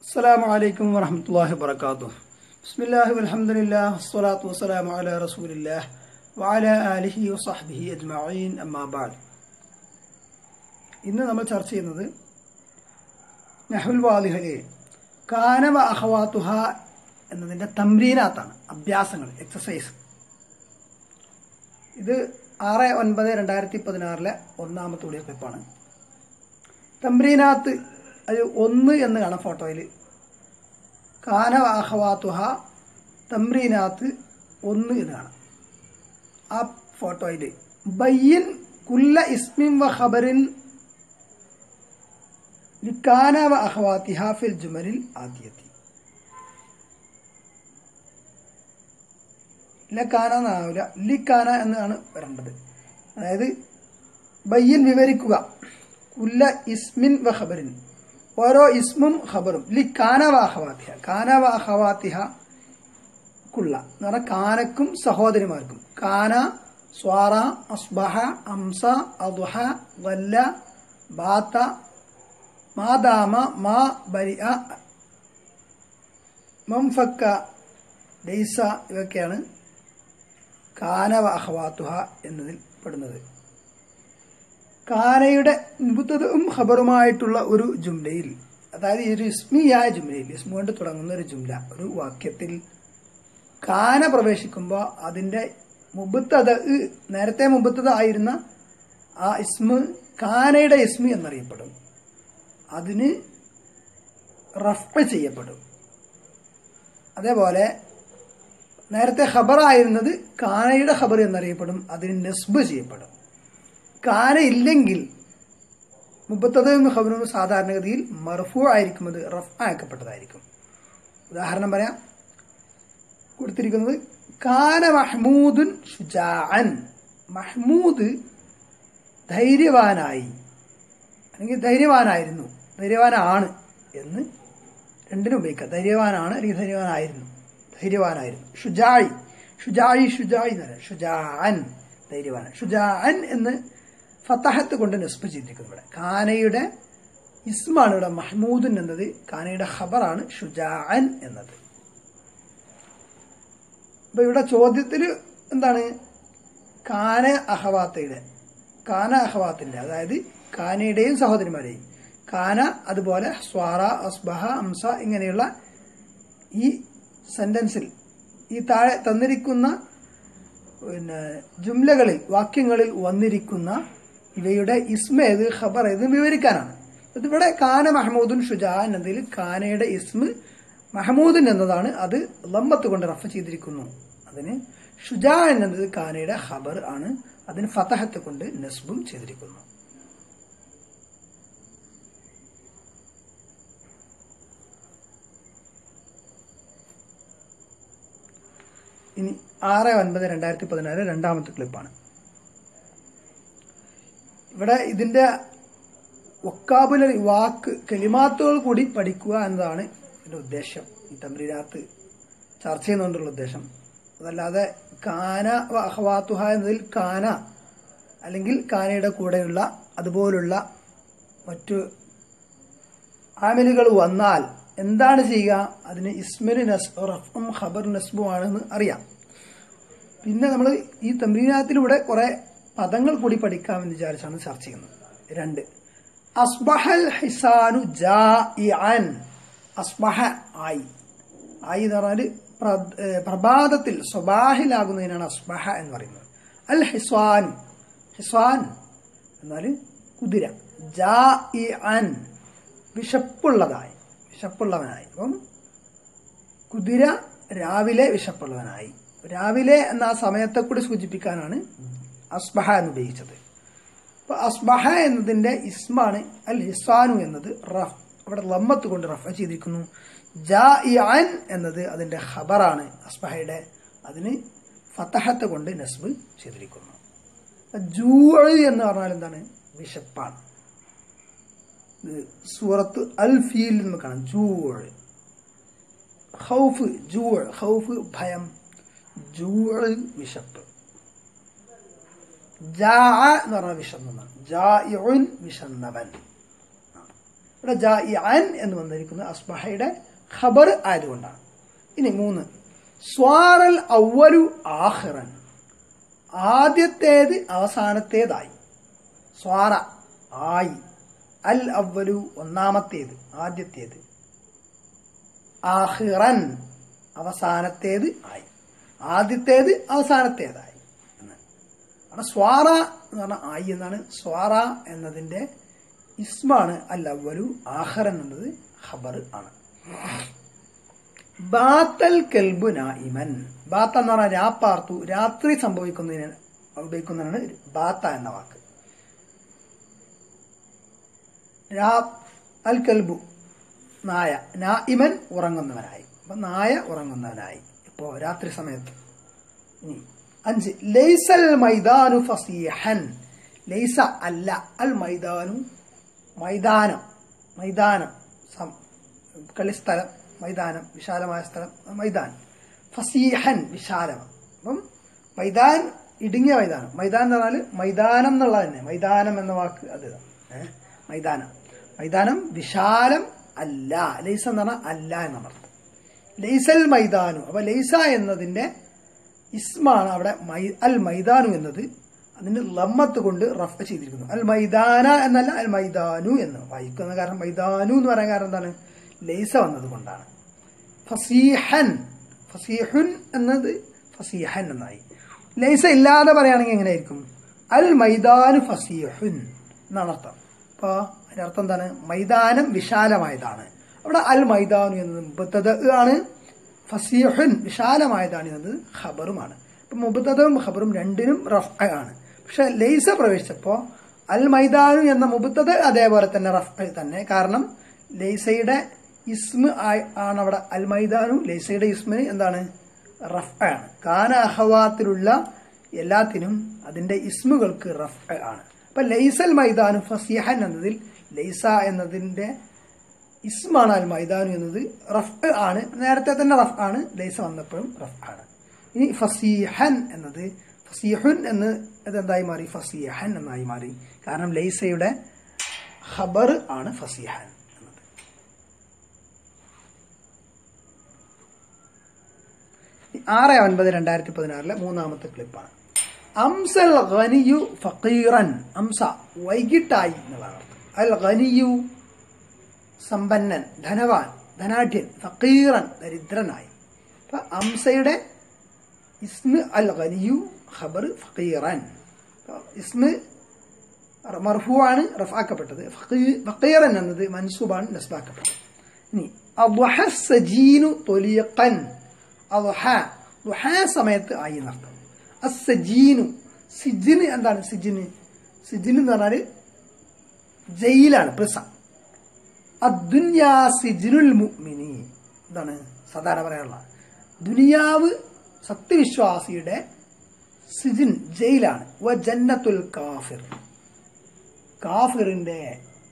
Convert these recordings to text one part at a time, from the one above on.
السلام عليكم ورحمة الله وبركاته. بسم الله والحمد لله والصلاة والسلام على رسول الله وعلى آله وصحبه أجمعين أما بعد. ഇന്ന് നമ്മൾ ചർച്ച ചെയ്യുന്നത് നഹ്വുൽ വാദിഹിലെ കാന വ അഖവാതുഹ എന്നതിന്റെ തംരീനാത്താണ്, അഭ്യാസങ്ങൾ, എക്സസൈസ്. ഇത് 6/9/2016 ഒന്നാമത്തെ വീഡിയോ ക്ലിപ്പാണ്. തംരീനാത്ത് അത് 1 എന്ന് കാണാം ഫോട്ടോയിൽ. കാന വ അഖവാതുഹ തംരീനാത്ത് 1 എന്ന് കാണാം ആ ഫോട്ടോയിൽ. ബയ്യിൻ കുല്ല ഇസ്മിൻ വ ഖബറിൻ ലിക്കാന വ അഖവാതിഹ ഫിൽ ജുമലിൽ ആതിയതി. ലക്കാന എന്നാവില്ല, ലിക്കാന എന്നാണ് വരേണ്ടത്. അതായത് ബയ്യിൻ വിവരിക്കുക, കുല്ല ഇസ്മിൻ വ ഖബറിൻ ഓരോ ഇസ്മും ഖബറും, ലിക്കാന വ അഖവാതിഹ കാന വ അഖവാതിഹ കുള്ള എന്ന് പറഞ്ഞാൽ കാനക്കും സഹോദരിമാർക്കും. കാന, സ്വാറ, അസ്ബഹ, അംസ, അദ്ഹ, വല്ല, ബാത, മാദാമ, മാ, ബരിഅ, മംഫക്ക, ലൈസ ഇവയൊക്കെയാണ് കാന വ അഖവാതുഹ എന്നതിൽ പെടുന്നത്. കാനയുടെ മുബത്തദഉം ഖബറുമായിട്ടുള്ള ഒരു ജുംലയിൽ, അതായത് ഒരു ഇസ്മിയായ ജുംലയിൽ, ഇസ്മു കൊണ്ട് തുടങ്ങുന്ന ഒരു ജുംല, ഒരു വാക്യത്തിൽ കാന പ്രവേശിക്കുമ്പോൾ അതിന്റെ മുബത്തദ, നേരത്തെ മുബത്തദ ആയിരുന്ന ആ ഇസ്മ് കാനയുടെ ഇസ്മി എന്നറിയപ്പെടും. അതിന് റഫ്അ് ചെയ്യപ്പെടും. അതേപോലെ നേരത്തെ ഖബറായിരുന്നത് കാനയുടെ ഖബർ എന്നറിയപ്പെടും, അതിന് നസ്ബ് ചെയ്യപ്പെടും. കാന ഇല്ലെങ്കിൽ മുബത്തദയും ഖബറും സാധാരണഗതിയിൽ മർഫൂ ആയിരിക്കും, അത് റഫ്അ ആക്കപ്പെട്ടതായിരിക്കും. ഉദാഹരണം പറയാം, കൊടുത്തിരിക്കുന്നത് കാന മഹ്മൂദുൻ ശുജാഅൻ. മഹ്മൂദ് ധൈര്യവാനായി, അല്ലെങ്കിൽ ധൈര്യവാനായിരുന്നു, ധൈര്യവാനാണ് എന്ന് രണ്ടിനും ഉപയോഗിക്കാം. ധൈര്യവാനാണ് അല്ലെങ്കിൽ ധൈര്യവാനായിരുന്നു, ധൈര്യവാനായിരുന്നു. ഷുജായി, ഷുജായി, ഷുജായി എന്ന് പറയാം. ഷുജാഅൻ ധൈര്യവാൻ. ഷുജാഅൻ എന്ന് ഫതഹത്ത് കൊണ്ട് നസ്ബ് ചെയ്തിരിക്കുന്നു. ഇവിടെ കാനയുടെ ഇസ്മാണ് ഇവിടെ മഹ്മൂദുൻ എന്നത്, കാനയുടെ ഖബറാണ് ഷുജാഅൻ എന്നത്. അപ്പൊ ഇവിടെ ചോദ്യത്തിൽ എന്താണ്? കാന അഖവാത്തിന്റെ, അതായത് കാനയുടെയും സഹോദരിമാരെയും, കാന അതുപോലെ സ്വാറ, അസ്ബഹ, അംസ ഇങ്ങനെയുള്ള ഈ സെന്റൻസിൽ, ഈ താഴെ തന്നിരിക്കുന്ന ജുംലകളിൽ, വാക്യങ്ങളിൽ വന്നിരിക്കുന്ന ഇവയുടെ ഇസ്മ ഏത്, ഖബർ ഏത് വിവരിക്കാനാണ്. ഇതിവിടെ കാന മഹ്മൂദുൻ ഷുജാഅൻ എന്നതിൽ കാനയുടെ ഇസ്മ മഹ്മൂദുൻ എന്നതാണ്, അത് ലംബത്ത് കൊണ്ട് റഫ ചെയ്തിരിക്കുന്നു. അതിന് ഷുജാഅൻ എന്നത് കാനയുടെ ഖബർ ആണ്, അതിന് ഫതഹത്ത് കൊണ്ട് നസ്ബും ചെയ്തിരിക്കുന്നു. ഇനി 6/9/2016 രണ്ടാമത്തെ ക്ലിപ്പാണ്. ഇവിടെ ഇതിന്റെ വൊക്കാബുലറി, വാക്ക്, കലിമാത്തുകൾ കൂടി പഠിക്കുക എന്നതാണ് ഇതിന്റെ ഉദ്ദേശം. ഈ തംരീനാത്ത് ചർച്ച ചെയ്യുന്നതുകൊണ്ടുള്ള ഉദ്ദേശം അതല്ലാതെ കാന വ അഖവാതുഹ എന്നതിൽ കാന അല്ലെങ്കിൽ കാനയുടെ കൂടെയുള്ള അതുപോലുള്ള മറ്റു ആമിലുകൾ വന്നാൽ എന്താണ് ചെയ്യുക? അതിന് ഇസ്മിന് റഫ്ഉം ഖബർ നസ്ബും ആണെന്ന് അറിയാം. പിന്നെ നമ്മൾ ഈ തംരീനാത്തിലൂടെ കുറെ പദങ്ങൾ കൂടി പഠിക്കാമെന്ന് വിചാരിച്ചാണ് ചർച്ച ചെയ്യുന്നത്. 2, അസ്ബഹൽ ഹിസാനു ജാഇഅൻ. അസ്ബഹ ആയി, ആയി എന്ന് പറഞ്ഞാൽ പ്രഭാതത്തിൽ സ്വബാഹിലാകുന്നതിനാണ് അസ്ബഹ എന്ന് പറയുന്നത്. അൽ ഹിസ്വാൻ, ഹിസ്വാൻ എന്നാൽ കുതിര. ജാഇഅൻ വിശപ്പുള്ളതായി, വിശപ്പുള്ളവനായി. അപ്പം കുതിര രാവിലെ വിശപ്പുള്ളവനായി. രാവിലെ എന്ന ആ സമയത്തെ കൂടി സൂചിപ്പിക്കാനാണ് അസ്ബഹ എന്ന് ഉപയോഗിച്ചത്. അപ്പൊ അസ്ബഹ എന്നതിന്റെ ഇസ്മാണ് അൽ ഹിസാനു എന്നത്, അവിടെ ലമ്മത്ത് കൊണ്ട് റഫ ചെയ്തിരിക്കുന്നു. ജാഇഅൻ എന്നത് അതിന്റെ ഖബറാണ് അസ്ബഹയുടെ, അതിന് ഫതഹത്ത് കൊണ്ട് നസ്ബ് ചെയ്തിരിക്കുന്നു. ജൂഅ് എന്ന് പറഞ്ഞാൽ എന്താണ്? വിശപ്പാണ്. സൂറത്ത് അൽ ഫീൽ എന്ന് കാണാം. ജൂഅ്, ഖൗഫ്, ജൂഅ്, ഖൗഫ് ഭയം, ജൂഅ് വിശപ്പ്. ജാഅ എന്ന് പറഞ്ഞാൽ വിശന്നവൻ, ജാഇഉൻ വിശന്നവൻ. ഇവിടെ ജാഇഅൻ എന്ന് വന്നിരിക്കുന്നത് അസ്ബഹയുടെ ഖബർ ആയതുകൊണ്ടാണ്. ഇനി 3 സ്വാറൽ അവ്വലു ആഖിറൻ, ആദ്യത്തേത് അവസാനത്തേതായി. സ്വാറ ആയി, അൽ അവ്വലു ഒന്നാമത്തേത് ആദ്യത്തേത്, ആഖിറൻ അവസാനത്തേത് ആയി, ആദ്യത്തേത് അവസാനത്തേതായി എന്ന്. അവിടെ സ്വാറ എന്ന് പറഞ്ഞാൽ ആയി എന്നാണ്. സ്വാറ എന്നതിന്റെ ഇസ്മാണ് അൽ അവ്വലു, ആഖിറൻ എന്നത് ഖബർ ആണ്. ബാത്തൽ കൽബു നായിമൻ, ബാത്ത എന്ന് പറഞ്ഞാൽ രാപ്പാർത്തു, രാത്രി സംഭവിക്കുന്നതിന് ഉപയോഗിക്കുന്നതിനാണ് ബാത്ത എന്ന വാക്ക്. അൽ കൽബു നായ, നായിമൻ ഉറങ്ങുന്നവനായി. അപ്പൊ നായ ഉറങ്ങുന്നവനായി ഇപ്പോ രാത്രി സമയത്ത്. 5 ലൈസൽ മൈദാനു ഫസീഹൻ, ലൈസ അല്ല, അൽ മൈദാനു മൈതാനം, മൈതാനം കളിസ്ഥലം, മൈതാനം വിശാലമായ സ്ഥലം, മൈതാൻ. ഫസീഹൻ വിശാലം. അപ്പം മൈതാൻ ഇടുങ്ങിയ മൈതാനം. മൈതാൻ എന്ന് പറഞ്ഞാൽ മൈതാനം എന്നുള്ളത് തന്നെ, മൈതാനം എന്ന വാക്ക് അത് മൈതാനം. മൈതാനം വിശാലം അല്ല. ലൈസ എന്ന് പറഞ്ഞാൽ അല്ല എന്നാണ് അർത്ഥം. ലൈസൽ മൈദാനു, അപ്പൊ ലൈസ എന്നതിന്റെ ഇസ്മാണ് അവിടെ അൽ മൈദാനു എന്നത് അതിന്റെ ലമ്മത്ത് കൊണ്ട് റഫ് ചെയ്തിരിക്കുന്നു. അൽ മൈദാന എന്നല്ല, അൽ മൈദാനു എന്ന് വായിക്കുന്ന കാരണം മൈദാനു എന്ന് പറയാൻ കാരണം എന്താണ്? ലൈസ വന്നത് കൊണ്ടാണ്. ഫസീഹൻ, ഫസീഹുൻ എന്നത് ഫസീഹൻ എന്നായി. ലൈസ ഇല്ലാതെ പറയുകയാണെങ്കിൽ എങ്ങനെയായിരിക്കും? അൽ മൈദാനു ഫസീഹുൻ എന്നാണ് അർത്ഥം. അപ്പൊ അതിന്റെ അർത്ഥം എന്താണ്? മൈതാനം വിശാലമായതാണ്. അവിടെ അൽ മൈദാനു എന്നത് മുബത്തദ ആണ്, ഫസീഹുൻ വിശാലമായതാണ് എന്നത് ഖബറുമാണ്. അപ്പൊ മുബത്തദവും ഖബറും രണ്ടിനും റഫ് ആണ്. പക്ഷെ ലൈസ പ്രവേശിച്ചപ്പോ അൽ മൈദാനു എന്ന മുബത്തദ അതേപോലെ തന്നെ റഫ് തന്നെ. കാരണം ലൈസയുടെ ഇസ്മ ആണ് അവിടെ അൽ മൈദാനു. ലൈസയുടെ ഇസ്മിന് എന്താണ്? റഫ് ആണ്. കാന അഹവാത്തിലുള്ള എല്ലാത്തിനും അതിന്റെ ഇസ്മുകൾക്ക് റഫ് ആണ്. അപ്പൊ ലൈസൽ മൈദാനു ഫസീഹൻ എന്നതിൽ ലൈസ എന്നതിന്റെ ഇസ്മാണ് അൽ മൈദാനു എന്നത് റഫ് ആണ്. നേരത്തെ തന്നെ റഫ് ആണ്, ലൈസ വന്നപ്പോഴും റഫ് ആണ്. ഇനി ഫസീഹൻ എന്നത് ഫസീഹുൻ എന്ന് എന്തായി മാറി? ഫസീഹൻ എന്നായി മാറി. കാരണം ലൈസയുടെ ഖബർ ആണ് ഫസീഹൻ എന്നത്. 6/9/2016 മൂന്നാമത്തെ ക്ലിപ്പാണ്. അംസൽ ഗനിയു ഫഖീറൻ, അംസ വൈകിട്ടായി എന്നുള്ളതാണ് അർത്ഥം. അൽ ഗനിയു സമ്പന്നൻ, ധനവാൻ, ധനാഢ്യൻ, ഫഖീറൻ ദരിദ്രനായി. അപ്പൊ അംസയുടെ ഇസ്മ അൽ ഗനിയു, ഖബർ ഫഖീറൻ. ഇസ്മ മർഫൂ ആണ്, റഫാക്കപ്പെട്ടത്. ഫഖീറൻ എന്നത് മൻസൂബാണ്, നസ്ബാക്കപ്പെട്ടത്. ഇനി അദ്ഹ സജീനു തൊലിയഖൻ, അദ്ഹ ദുഹ സമയത്ത് ആയി എന്നർത്ഥം. അസ്സജീനു, സിജിന് എന്താണ്? സിജിന്, സിജിന് എന്ന് പറഞ്ഞാല് ജയിലാണ്, പ്രിസൺ. അദ്ദുന്യാ സിജ്നുൽ മുഅ്മിനി, എന്താണ് സാധാരണ പറയാനുള്ള? ദുനിയാവ് സത്യവിശ്വാസിയുടെ സിജിൻ ജയിലാണ്. വ ജന്നത്തുൽ കാഫിർ, കാഫിറിന്റെ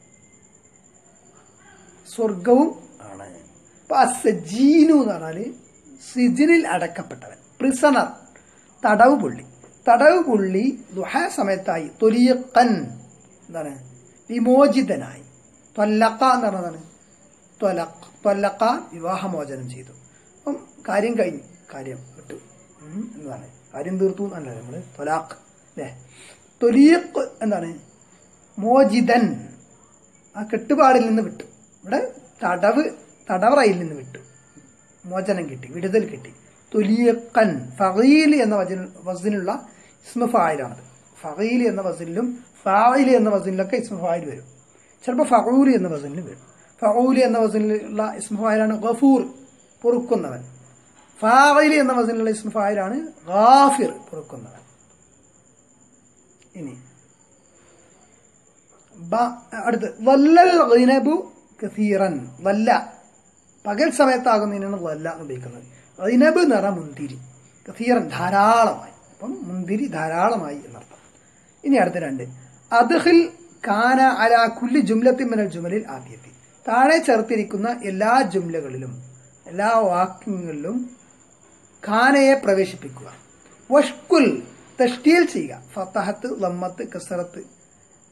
സ്വർഗവും ആണ്. അപ്പൊ അസ്സജീനു എന്ന് പറഞ്ഞാല് സിജിനിൽ അടക്കപ്പെട്ടവൻ, പ്രിസണർ, തടവ് പുള്ളി. തടവ് പുള്ളി ദുഹ സമയത്തായി. തൊലിയഖൻ എന്താണ്? വിമോചിതനായി. ത്വല്ലഖ എന്ന് പറഞ്ഞതാണ് ത്വല്ലഖ, വിവാഹമോചനം ചെയ്തു. അപ്പം കാര്യം കഴിഞ്ഞു, കാര്യം വിട്ടു എന്നതാണ്. കാര്യം തീർത്തു എന്നല്ല നമ്മള് ത്വലാഖ് അല്ലെ. തൊലീഖ് എന്താണ്? മോചിതൻ, ആ കെട്ടുപാടിൽ നിന്ന് വിട്ടു. ഇവിടെ തടവറയിൽ നിന്ന് വിട്ടു, മോചനം കിട്ടി, വിടുതൽ കിട്ടി. തൊലീഖൻ, ഫഗീൽ എന്ന വസിനുള്ള ഇസ്മ ഫായിലാണത്. ഫഗീൽ എന്ന വസിലും ഫായിൽ എന്ന വസിലൊക്കെ ഇസ്മ ഫായിൽ വരും. ചിലപ്പോൾ ഫഊലി എന്ന വസനിൽ വരും. ഫഊലി എന്ന വസനിലുള്ള ഇസ്മ ഫായിലാണ് ഗഫൂർ, പൊറുക്കുന്നവൻ. ഫാഇലി എന്ന വസനിലുള്ള ഇസ്മ ഫായിലാണ് ഗാഫിർ, പൊറുക്കുന്നവൻ. ഇനി അടുത്ത് വല്ലൽ ഗൈനബു കസീറൻ, വല്ല പകൽ സമയത്താകുന്നതിനാണ് വല്ല എന്ന് ഉപയോഗിക്കുന്നത്. ഗൈനബ് എന്ന് പറഞ്ഞാൽ മുന്തിരി, കസീറൻ ധാരാളമായി. അപ്പം മുന്തിരി ധാരാളമായി എന്നർത്ഥം. ഇനി അടുത്ത 2 അദ്ഖിൽ കാന അലാ കുല്ലി ജുംലത്തിൻ മിനൽ ജുമലിൽ ആതിയത്തി, താഴെ ചേർത്തിരിക്കുന്ന എല്ലാ ജുംലകളിലും എല്ലാ വാക്യങ്ങളിലും ഖാനയെ പ്രവേശിപ്പിക്കുക. വഷ്കുൽ തഷ്തീൽ ചെയ്യുക. ഫതഹത്ത്, ലമ്മത്ത്, കസറത്ത്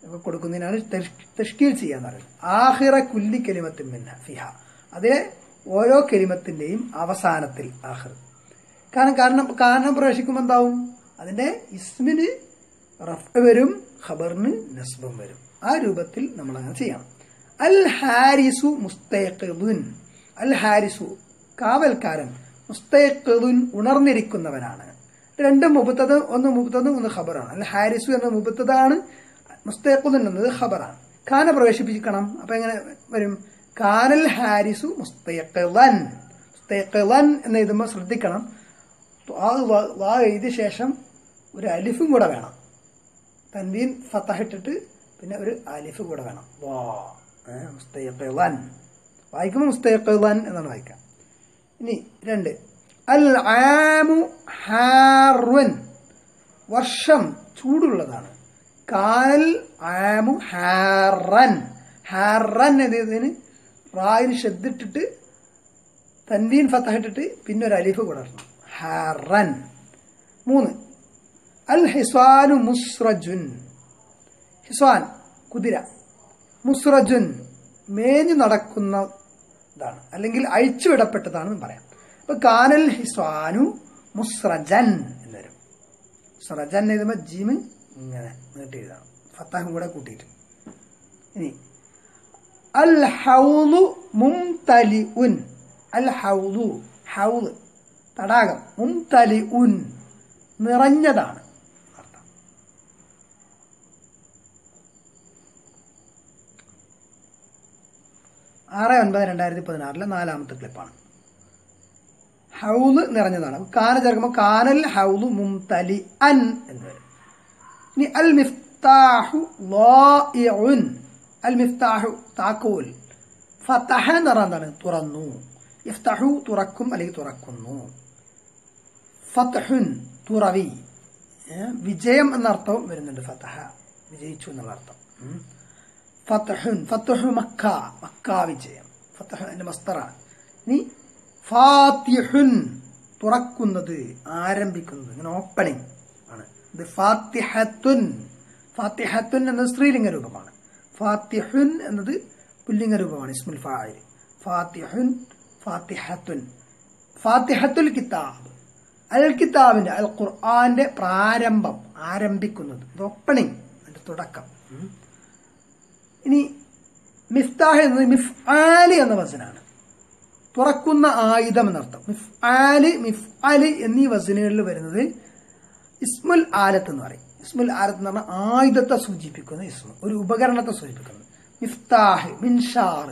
ഒക്കെ കൊടുക്കുന്നതിനാണ് തഷ്കീൽ ചെയ്യാന്ന് പറയുന്നത്. ആഖിറ കുല്ലി കലിമത്തിൻ മിൻഹ ഫിഹ, അതിലെ ഓരോ കലിമത്തിന്റെയും അവസാനത്തിൽ ആഖിർ. കാരണം പ്രവേശിക്കുമ്പോൾ എന്താവും? അതിന്റെ ഇസ്മിന് റഫ് വരും, ഖബറിന് നസ്ബും വരും. ആ രൂപത്തിൽ നമ്മൾ അങ്ങനെ ചെയ്യണം. അൽ ഹാരിസു മുസ്തയഖിദുൻ, അൽ ഹാരിസു കാവൽക്കാരൻ, മുസ്തയഖിദുൻ ഉണർന്നിരിക്കുന്നവനാണ്. രണ്ടും മുബത്തദ്, ഒന്ന് മുബത്തദ് ഒന്ന് ഖബറാണ്. അൽ ഹാരിസു എന്ന മുബത്തദാണ്, മുസ്തയഖിദുൻ എന്നത് ഖബറാണ്. കാന പ്രവേശിപ്പിക്കണം. അപ്പൊ എങ്ങനെ വരും? കാനൽ ഹാരിസു മുസ്തയഖിദൻ. മുസ്തയഖിദൻ എന്ന് എഴുതുമ്പോൾ ശ്രദ്ധിക്കണം, വാ എഴുതിയ ശേഷം ഒരു അലിഫും കൂടെ വേണം. തൻവീൻ ഫതഹ ഇട്ടിട്ട് പിന്നെ ഒരു അലിഫ് കൂടെ വേണം. വാ മുസ്തയഖിദൻ വായിക്കുമ്പോൾ മുസ്തയഖിദൻ എന്നാണ് വായിക്കാം. ഇനി 2, അൽ ആമു ഹാറുൻ, വർഷം ചൂടുള്ളതാണ്. കാനൽ ആമു ഹാറൻ, ഹാറൻ എന്നതിന് റായിന് ഷദ്ദിട്ടിട്ട് തൻവീൻ ഫതഹ ഇട്ടിട്ട് പിന്നെ ഒരു അലിഫ് കൂടെ ഇടണം. ഹാറൻ. 3, അൽ ഹിസ്വാനു മുസ്റജുൻ, ഹിസ്വാൻ കുതിര, മുസ്റജുൻ മേഞ്ഞു നടക്കുന്നതാണ് അല്ലെങ്കിൽ അഴിച്ചുവിടപ്പെട്ടതാണെന്ന് പറയാം. അപ്പൊ കാനൽ ഹിസ്വാനു മുസ്റജൻ എന്ന് വരും. മുസ്റജൻ എഴുതുമ്പോൾ ജീമ് ഇങ്ങനെ നീട്ടി എഴുതണം, ഫത്താഹും കൂടെ കൂട്ടിയിട്ട്. ഇനി അൽ ഹൗലു മുംതലിഉൻ, അൽ ഹൗലു ഹൗല് തടാകം, മുംതലിഉൻ നിറഞ്ഞതാണ് അർത്ഥം. ആറ് 9/2016 4ാമത്തെ ക്ലിപ്പാണ്. ഹൗല് നിറഞ്ഞതാണ്. കാന ചേർക്കുമ്പോൾ കാനൽ ഹൗലു മുംതലി അൻ എന്ന് വരും. ഇനി അൽ മിഫ്താഹു ളായിഉൻ, അൽ മിഫ്താഹു താക്കോൽ, ഫതഹ എന്ന് പറഞ്ഞാൽ എന്താണ്? തുറന്നു. ഇഫ്തഹു തുറക്കും അല്ലെങ്കിൽ തുറക്കുന്നു. ഫത്ഹുൻ തുറവി, വിജയം എന്നർത്ഥവും വരുന്നുണ്ട്. ഫതഹ വിജയിച്ചു എന്നുള്ള അർത്ഥം. ഫത്ഹുൻ ഫത്ഹു മക്ക, മക്ക വിജയം. ഫത്ഹ് അതിന്റെ മസ്തറാണ്. ഇനി ഫാത്തിഹുൻ തുറക്കുന്നത്, ആരംഭിക്കുന്നത്, ഇങ്ങനെ ഓപ്പണിംഗ് ആണ്. ഇത് ഫാത്തിഹത്തുൻ, ഫാത്തിഹത്തുൻ എന്നത് സ്ത്രീലിംഗ രൂപമാണ്. ഫാത്തിഹുൻ എന്നത് പുല്ലിംഗ രൂപമാണ്, ഇസ്മുൽ ഫാഇൽ. ഫാത്തിഹുൻ ഫാത്തിഹത്തുൻ. ഫാത്തിഹത്തുൽ കിതാബ്, അൽ കിതാബിന്റെ അൽ ഖുർആന്റെ പ്രാരംഭം, ആരംഭിക്കുന്നത്, ഇത് ഓപ്പണിംഗ്, അതിന്റെ തുടക്കം. ഇനി മിഫ്താഹ് എന്നത് മിഫ്ആല് എന്ന വസനാണ്, തുറക്കുന്ന ആയുധം എന്നർത്ഥം. മിഫ്ആല് മിഫ്അല് എന്നീ വസനുകളിൽ വരുന്നത് ഇസ്മുൽ ആലത്ത് എന്ന് പറയും. ഇസ്മുൽ ആലത്ത് എന്ന് പറഞ്ഞാൽ ആയുധത്തെ സൂചിപ്പിക്കുന്ന ഇസ്മു, ഒരു ഉപകരണത്തെ സൂചിപ്പിക്കുന്നത്. മിഫ്താഹ്, മിൻഷാർ,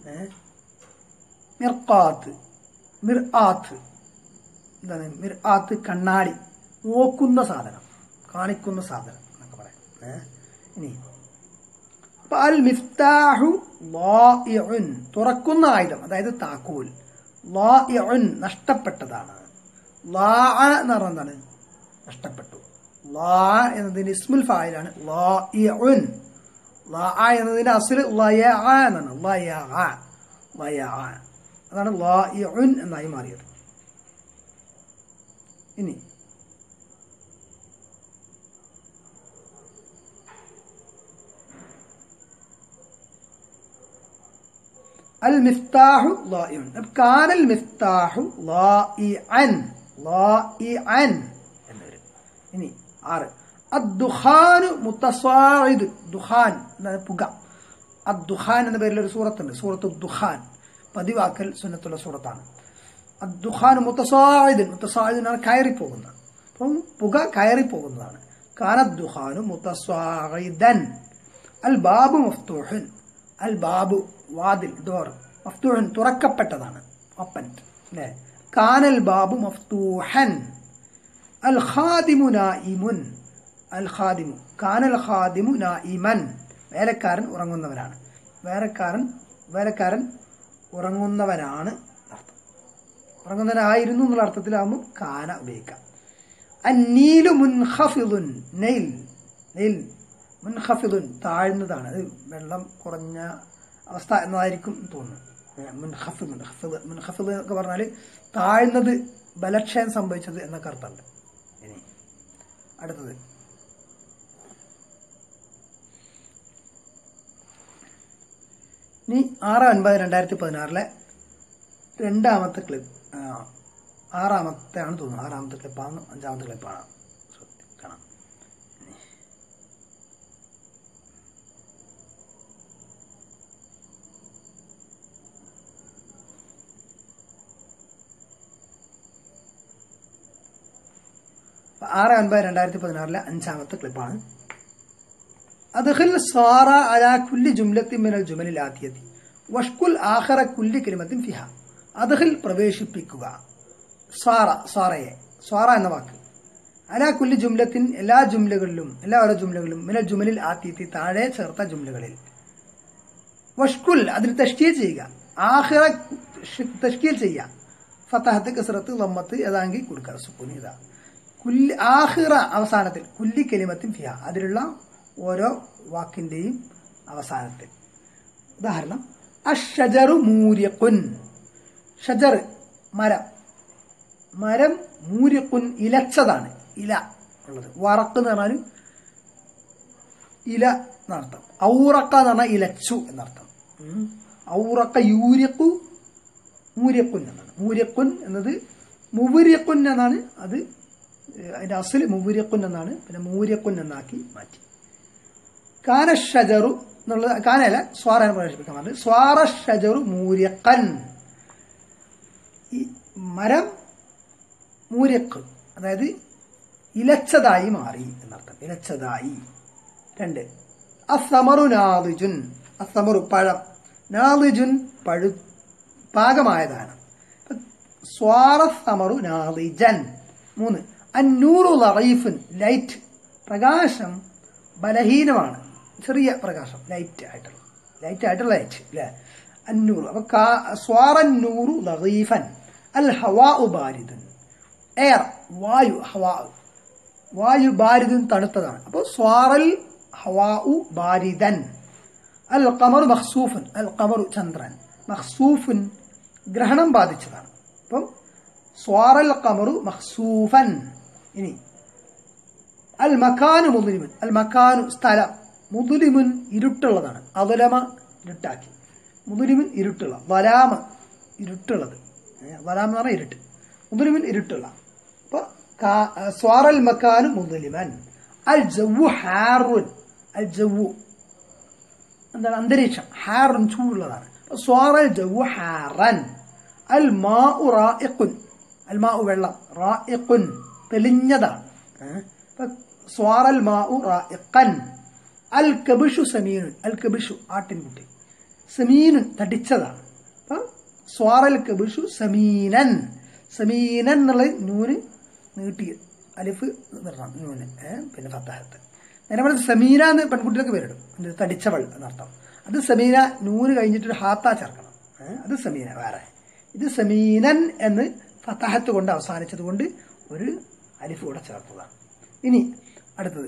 മിർഖാത്ത്, മിർആത്ത്. എന്താണ് മിർആത്ത്? കണ്ണാടി, നോക്കുന്ന സാധനം, കാണിക്കുന്ന സാധനം എന്നൊക്കെ പറയാം. ഇനി അപ്പൊ അൽ മിഫ്താഹു ളായിഉൻ തുറക്കുന്ന ആയുധം, അതായത് താക്കോൽ. ളായിഉൻ നഷ്ടപ്പെട്ടതാണ്. ളാഅ എന്ന് പറഞ്ഞാൽ എന്താണ്? നഷ്ടപ്പെട്ടു. ളാഅ എന്നതിന്റെ ഇസ്മുൽ ഫായിലാണ് ളായിഉൻ. ളാഅ എന്നതിന്റെ അസ്ൽ ലയഅ എന്നാണ്. ലയഅ, ലയഅ, അതാണ് ളായിഉൻ എന്നായി മാറിയത്. ഇനി അൽ മിഫ്താഹു ളായിഉൻ. കാനൽ മിഫ്താഹു ളായിഅൻ, ളായിഅൻ എന്ന് വരും. ഇനി 6, അദ്ദുഖാനു മുതസാഇദ്, ദുഖാൻ എന്നത് പുക. അദ്ദുഖാൻ എന്ന പേരിൽ ഒരു സൂറത്തുണ്ട്, സൂറത്തു ദുഖാൻ. പതിവാക്കൽ സുന്നത്തുള്ള സൂറത്താണ്. അദ്ദുഖാനു മുതസാഇദ്, മുതസാഇദ് കയറിപ്പോകുന്ന, അപ്പം പുക കയറിപ്പോകുന്നതാണ്. കാനദ്ദുഖാനു മുതസാഇദൻ. അൽ ബാബു മഫ്തൂഹുൻ, അൽ ബാബു വാതിൽ, ഡോർ, മഫ്തൂഹൻ തുറക്കപ്പെട്ടതാണ്, ഓപ്പൺ അല്ലേ. കാനൽ ബാബു മഫ്തൂഹൻ. അൽ ഖാദിമു നായിമുൻ, അൽ ഖാദിമു കാനൽ ഖാദിമു നായിമൻ, വേലക്കാരൻ ഉറങ്ങുന്നവനാണ്. വേലക്കാരൻ ഉറങ്ങുന്നവനാണ് അർത്ഥം. ഉറങ്ങുന്നവനായിരുന്നു എന്നുള്ള അർത്ഥത്തിലാകുമ്പോൾ കാന ഉപയോഗിക്കാം. അന്നീലു മുൻഖഫിദുൻ, നെയിൽ, നെയിൽ മുൻഖഫിദുൻ താഴ്ന്നതാണ്, അത് വെള്ളം കുറഞ്ഞ അവസ്ഥ എന്നതായിരിക്കും തോന്നുന്നു. മുൻഖഫിദ്, മുൻഖഫിദ് എന്നൊക്കെ പറഞ്ഞാൽ താഴ്ന്നത്, ബലക്ഷയം സംഭവിച്ചത് എന്നൊക്കെ അർത്ഥമുണ്ട്. ഇനി അടുത്തത് ഇനി 6/9/2016 രണ്ടാമത്തെ ക്ലിപ്പ്, ആറാമത്തെ ആണ് തോന്നുന്നു, ആറാമത്തെ ക്ലിപ്പാണ്, അഞ്ചാമത്തെ ക്ലിപ്പാണ്, ശ്രദ്ധിക്കണം. 6/9/2016 അഞ്ചാമത്തെ ക്ലിപ്പാണ്. അദ്ഖിൽ സ്വാറ അലാ കുല്ലി ജുംലത്തിൻ മിനൽ ജുമലിൽ ആതിയതി വഷ്കുൽ ആഖിറ കുല്ലി കലിമത്തിൻ ഫിഹ. അദ്ഖിൽ പ്രവേശിപ്പിക്കുക, സ്വാറയെ, സ്വാറ എന്ന വാക്ക്, അലാ കുല്ലി ജുംലത്തിൻ എല്ലാ ജുംലകളിലും, എല്ലാ ഓരോ ജുംലകളിലും, മിനൽ ജുമലിൽ ആതിയതി താഴെ ചേർത്ത ജുംലകളിൽ, വഷ്കുൽ അതിന് തഷ്കീൽ ചെയ്യുക, ആഖിറ തഷ്കീൽ ചെയ്യുക, ഫതഹത്ത് കസ്റത്ത് ദമ്മത്ത് ഏതാങ്കിൽ കൊടുക്കുക, സുക്കൂൻ ഇതാ, കുല്ലി ആഖിറ അവസാനത്തിൽ, കുല്ലി കലിമത്തിൻ ഫിഹ അതിലുള്ള ഓരോ വാക്കിന്റെയും അവസാനത്തിൽ. ഉദാഹരണം അഷ്ഷജറു മൂരിഖുൻ, ഷജർ മരം, മരം മൂരിഖുൻ ഇലച്ചതാണ്, ഇല ഉള്ളത്. വറക്ക് എന്ന് പറഞ്ഞാൽ ഇല എന്നർത്ഥം. ഔറക്ക എന്ന് പറഞ്ഞാൽ ഇലച്ചു എന്നർത്ഥം. ഔറക്ക യൂരിഖു മൂരിഖുൻ എന്നാണ്. മൂരിഖുൻ എന്നത് മുവരിഖുൻ എന്നാണ്, അത് അതിന്റെ അസ്ൽ മുവരിഖുൻ എന്നാണ്, പിന്നെ മൂരിഖുൻ എന്നാക്കി മാറ്റി. കാന ഷജറു എന്നുള്ളത് കാനല്ല, സ്വാറ പ്രവേശിപ്പിക്കാൻ പറഞ്ഞത്. സ്വാറ ഷജറു മൂരിഖൻ, ഈ മരം മൂരിഖ് അതായത് ഇലച്ചതായി മാറി എന്നർത്ഥം, ഇലച്ചതായി. 2 അസ്സമറു നാദിജുൻ, അസ്സമറു പഴം, നാദിജുൻ പാകമായതാണ്. സ്വാറ സമറു നാദിജൻ. 3 അന്നൂറു ലറീഫുൻ ലൈറ്റ്, പ്രകാശം ബലഹീനമാണ്, ചെറിയ പ്രകാശം, ലൈറ്റ് ആയിട്ടുള്ള ലൈറ്റ് അല്ലേ, അന്നൂറ്. അപ്പൊ സ്വാറന്നൂറു ലറീഫൻ. അൽ ഹവാഉ ബാരിദുൻ, എയർ വായു, വായു ബാരിദുൻ തണുത്തതാണ്. അപ്പോൾ സ്വാറൽ ഹവാഉ ബാരിദൻ. അൽ ഖമറു മഖ്സൂഫുൻ, അൽ ഖമറു ചന്ദ്രൻ, മഖ്സൂഫുൻ ഗ്രഹണം ബാധിച്ചതാണ്. അപ്പം സ്വാറൽ ഖമറു മഖ്സൂഫൻ. ഇനി അൽ മക്കാനു മുദ്ലിമുൻ, അൽ മക്കാനു സ്ഥലം, മുദ്ലിമുൻ ഇരുട്ടുള്ളതാണ്, അദലമ ഇരുട്ടാക്കി, മുദ്ലിമുൻ ഇരുട്ടുള്ള, വലാമ ഇരുട്ടുള്ളത്, വലാം എന്ന് പറഞ്ഞാൽ ഇരുട്ട്, മുദ്ലിമുൻ ഇരുട്ടുള്ള. അപ്പൊ സ്വാറൽ മക്കാനു മുദ്ലിമൻ. അൽ ജവ്വു ഹാറുൻ, അൽ ജവ്വു എന്താണ് അന്തരീക്ഷം, ഹാറുൻ ചൂടുള്ളതാണ്. സ്വാറൽ ജവ്വു ഹാറൻ. അൽ മാഉ റായിഖുൻ, അൽ മാഉ വെള്ളം, റായിഖുൻ തെളിഞ്ഞതാണ്. സ്വാറൽ മാഉ റായിഖൻ. അൽ കബിഷു സമീനുൻ, അൽ കബിഷു ആട്ടിൻകുട്ടി, സമീനുൻ തടിച്ചതാണ്. അപ്പൊ സ്വാറൽ കബിഷു സമീനൻ. സമീനൻ എന്നുള്ള നൂന് നീട്ടി അലിഫ് നിർണം, നൂന് പിന്നെ ഫത്തഹത്ത്. നേരെ പറഞ്ഞ സമീന എന്ന് പെൺകുട്ടികൾക്ക് പേരിടും, തടിച്ചവൾ എന്നർത്ഥം. അത് സമീന നൂന് കഴിഞ്ഞിട്ടൊരു ഹാത്ത ചേർക്കണം, അത് സമീന വേറെ. ഇത് സമീനൻ എന്ന് ഫത്തഹത്ത് കൊണ്ട് അവസാനിച്ചത് കൊണ്ട് ഒരു അലിഫ് കൂടെ ചേർത്തതാണ്. ഇനി അടുത്തത്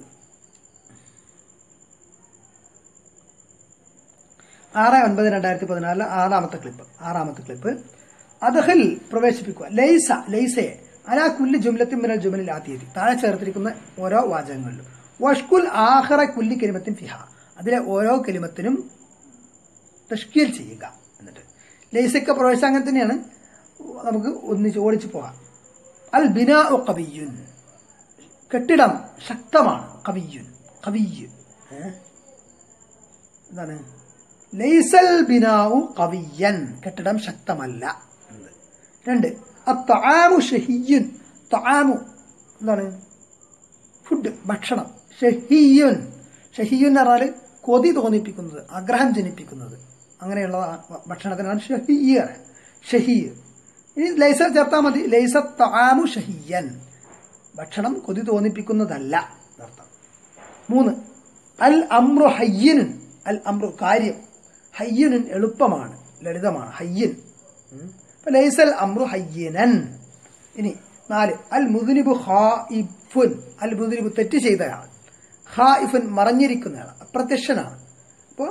6/9/2016 ആറാമത്തെ ക്ലിപ്പ്. അദ്ഖിൽ പ്രവേശിപ്പിക്കുക, ലൈസയെ അലാ കുല്ലി ജുംലത്തിൻ മിനൽ ജുമലിൽ ആതിയതി താഴെ ചേർത്തിരിക്കുന്ന ഓരോ വാചകങ്ങളിലും, വഷ്കുൽ ആഖിറ കുല്ലി കലിമത്തിൻ ഫിഹ അതിലെ ഓരോ കലിമത്തിനും തഷ്കീൽ ചെയ്യുക. എന്നിട്ട് ലൈസയ്ക്ക് പ്രവേശിച്ച അങ്ങനെ തന്നെയാണ്, നമുക്ക് ഒന്നിച്ച് ഓടിച്ചു പോകാം. അൽ ബിനാഉ ഖവിയ്യുൻ, കെട്ടിടം ശക്തമാണ്, ഖവിയ്യുൻ ഖവിയ്യ് എന്താണ്, ലൈസൽ ബിനാഉ ഖവിയ്യൻ കെട്ടിടം ശക്തമല്ല. 2 അത്അമു ഷഹിയ്യുൻ, തആമു എന്താണ് ഫുഡ് ഭക്ഷണം, ഷഹിയ്യുൻ എന്ന് പറഞ്ഞാൽ കൊതി തോന്നിപ്പിക്കുന്നത്, ആഗ്രഹം ജനിപ്പിക്കുന്നത്, അങ്ങനെയുള്ള ഭക്ഷണത്തിനാണ് ഷഹിയ്യ്. ഇനി ലൈസ ചേർത്താൽ മതി, ലൈസ തആമു ഷഹിയ്യൻ ഭക്ഷണം കൊതി തോന്നിപ്പിക്കുന്നതല്ല എന്നർത്ഥം. 3 അൽ അംറു ഹയ്യിനുൻ, അൽ അംറു കാര്യം, ഹയ്യിനുൻ എളുപ്പമാണ്, ലളിതമാണ്, ഹയ്യിൻ. ലൈസൽ അംറു ഹയ്യിനൻ. ഇനി 4 അൽ മുദ്നിബു ഖായിഫുൻ, അൽ മുദ്നിബു തെറ്റ് ചെയ്തയാൾ, ഖായിഫുൻ മറഞ്ഞിരിക്കുന്നയാൾ, അപ്രത്യക്ഷനാണ്. അപ്പോൾ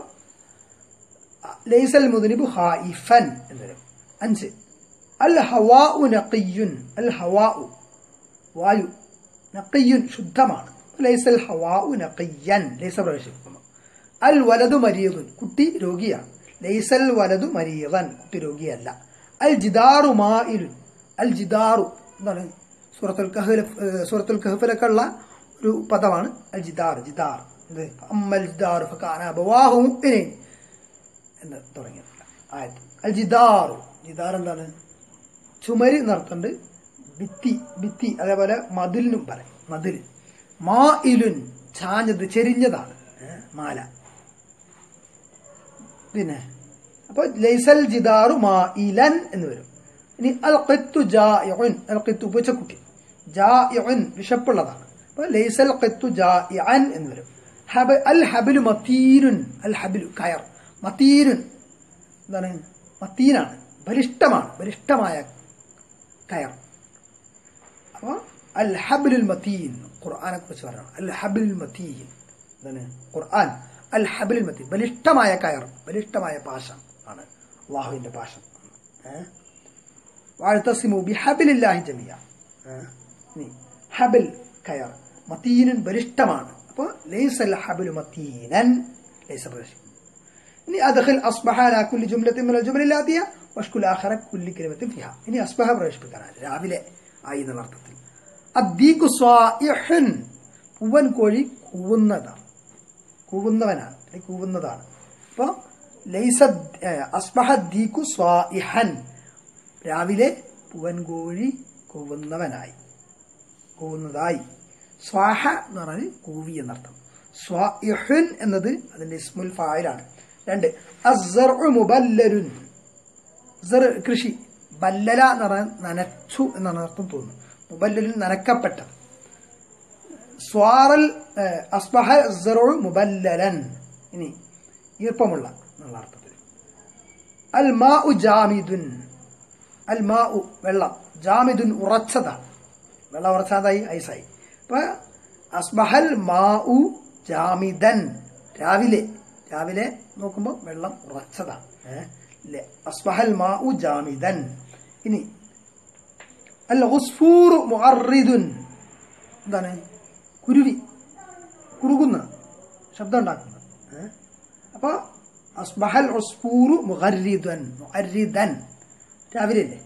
ലൈസൽ മുദ്നിബു ഖായിഫൻ എന്ന് വരും. 5 അൽ ഹവാഉ നഖിയ്യുൻ, അൽ ഹവാഉ വായു, നഖിയ്യുൻ ശുദ്ധമാണ്, ലൈസൽ ഹവാഉ നഖിയ്യൻ ലൈസ പ്രവേശിക്കുന്നു. അൽ വലദു മരീദുൻ കുട്ടി രോഗിയാണ്, ലൈസൽ വലതു മരീദൻ, കുട്ടി രോഗിയല്ല. അൽ ജിദാറു മായിലുൻ, അൽ ജിദാറു എന്താണ് സൂറത്തുൽ കഹ്ഫിലൊക്കെ ഉള്ള ഒരു പദമാണ് അൽ ജിദാർ. ജിദാർ അമ്മൽ ജിദാറു ഫകാന അബവാഹു മുഅ്മിനീൻ എന്ന് തുടങ്ങിയ ആയത്ത്. അൽ ജിദാറു, ജിദാർ എന്താണ്? ചുമര് എന്നർത്ഥമുണ്ട്, ഭിത്തി, ഭിത്തി. അതേപോലെ മതിലിനും പറയും, മതിൽ. മായിലുൻ ചാഞ്ഞത്, ചെരിഞ്ഞതാണ്, മാല. പിന്നെ അപ്പൊ ലൈസൽ ജിദാറു മായിലൻ എന്ന് വരും. ഇനി അൽ ഖിത്തു ജായിഉൻ, അൽ ഖിത്തു പൂച്ചക്കുട്ടി, ജായിഉൻ വിശപ്പുള്ളതാണ്. അപ്പൊ ലൈസൽ ഖിത്തു ജായിഅൻ എന്ന് വരും. അൽ ഹബ്ലു മതീനുൻ, അൽ ഹബ്ലു കയർ, മതീനുൻ എന്താണ്? മതീനാണ്, ബലിഷ്ഠമാണ്, ബലിഷ്ഠമായ കയർ. അപ്പൊ അൽ ഹബ്ലുൽ മതീൻ ഖുർആനെ കുറിച്ച് പറയണം. അൽ ഹബ്ലുൽ മതീൻ എന്താണ്? ഖുർആൻ അൽ ഹബ്ലുൽ മതീൻ, ബലിഷ്ഠമായ കയർ, ബലിഷ്ഠമായ പാശം ആണ് അല്ലാഹുവിന്റെ പാശം. വഅതസിമു ബിഹബ്ലില്ലാഹി ജമിയ, ഹബൽ കയർ, മതീനൻ ബലിഷ്ഠമാണ്. അപ്പോൾ ലൈസൽ ഹബ്ലു മതീനൻ, ലൈസ ബലിഷ്ഠ. ഇനി അദ്ഖിൽ അസ്ബഹ അലാ കുല്ലി ജുംലത്തിൻ മിനൽ ജുമലിൽ ആതിയ വഷ്കുൽ ആഖിറ കുല്ലി കലിമത്തിൻ ഫിഹാ. ഇനി അസ്ബഹ പ്രവേശിപ്പിക്കാനാണ്, രാവിലെ ആയി എന്ന അർത്ഥത്തിൽ. അദ്ദീഖു സ്വായിഹുൻ, പൂവൻ കോഴി കൂവുന്നതാണ്, കൂവുന്നവനാണ്, കൂവുന്നതാണ്. അപ്പോൾ ലൈസ അസ്ബഹ ദീഖു സ്വായിഹൻ, രാവിലെ പൂവൻ കോഴി കൂവുന്നവനായി, കൂവുന്നതായി. സ്വാഹ എന്ന് പറഞ്ഞാൽ കൂവി എന്നർത്ഥം. സ്വായിഹുൻ എന്നത് അതിന്റെ ഇസ്മുൽ ഫായിലാണ്. 2 അസ്സർഉ മുബല്ലലുൻ, കൃഷി. ബല്ലല എന്ന് പറഞ്ഞാൽ നനച്ചു എന്നാണ് അർത്ഥം തോന്നുന്നു. മുബല്ലലുൻ നനക്കപ്പെട്ടത്. സ്വാറൽ അസ്ബഹ അസ്സർഉ മുബല്ലലൻ, ഇനി ഈർപ്പമുള്ള എന്നുള്ള അർത്ഥത്തിൽ. അൽ മാഉ ജാമിദുൻ, അൽ മാഉ വെള്ളം, ജാമിദുൻ ഉറച്ചതാണ്, വെള്ളം ഉറച്ചതായി, ഐസായി. അപ്പൊ അസ്ബഹൽ മാഉ ജാമിദൻ, രാവിലെ, രാവിലെ നോക്കുമ്പോൾ വെള്ളം ഉറച്ചതാണ്. അസ്ബഹൽ മാഉ ജാമിദൻ. ഇനി അൽ ഉസ്ഫൂറു മുഅർറിദുൻ, എന്താണ്? കുരുവി, കുറുകുന്ന ശബ്ദം ഉണ്ടാക്കുന്നത്. അപ്പൊ അസ്ബഹൽ ഉസ്ഫൂറു മുഅർറിദൻ, മുഅർറിദൻ രാവിലെ അല്ലേ.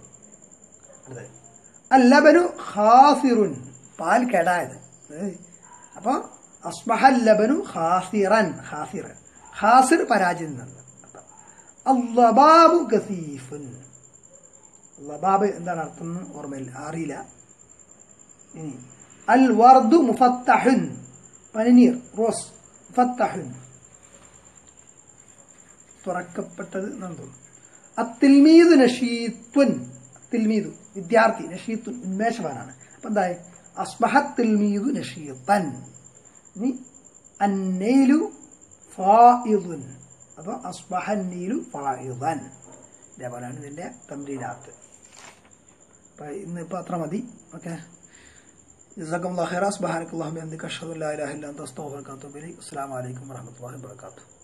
അൽ ലബനു ഖാസിറുൻ, പാൽ കേടായത്. അപ്പൊ അസ്ബഹൽ ലബനു ഖാസിറൻ, ഖാസിർ, ഖാസിർ പരാജയം എന്നത്. അല്ലബാബു കസീഫുൻ, ലബാബ് എന്താണ് അർത്ഥം ഓർമ്മയിൽ അറിയില്ല. ഇനി അൽ വർദു മുഫത്തഹുൻ, പനിനീർ, റോസ്, മുഫത്തഹുൻ തുറക്കപ്പെട്ടത് എന്നാണ് തോന്നുന്നു. അത്തിൽമീദു നഷീത്തുൻ, തിൽമീദു വിദ്യാർത്ഥി, നഷീത്തുൻ ഉന്മേഷവാനാണ്. അപ്പൊ എന്തായി? അസ്ബഹത് തിൽമീദു നഷീത്തൻ. ഇനി അന്നൈലു ഫായിദുൻ, അപ്പൊ അസ്ബഹന്നീലു ഫായിദൻ. ഇതേപോലെയാണ് ഇതിന്റെ തംരീനാത്ത്. അപ്പൊ ഇന്നിപ്പോ അത്ര മതി. ഓക്കെ, ജസാക്കല്ലാഹു ഖൈറ. സുബ്ഹാനക്കല്ലാഹുമ്മ വബിഹംദിക അഷ്ഹദു അല്ലാ ഇലാഹ ഇല്ല അൻത അസ്തഗ്ഫിറുക വ അത്തൂബു ഇലൈക്. അസ്സലാമു അലൈക്കും വറഹ്മത്തുള്ളാഹി വബറകാതുഹു.